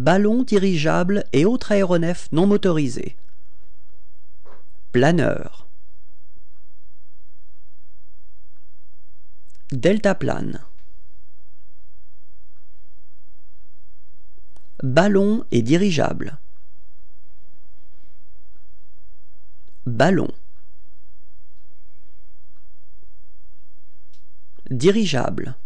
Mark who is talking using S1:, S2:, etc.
S1: ballons dirigeables et autres aéronefs non motorisés. Planeur. Deltaplane. Ballon et dirigeable. Ballon. Dirigeable.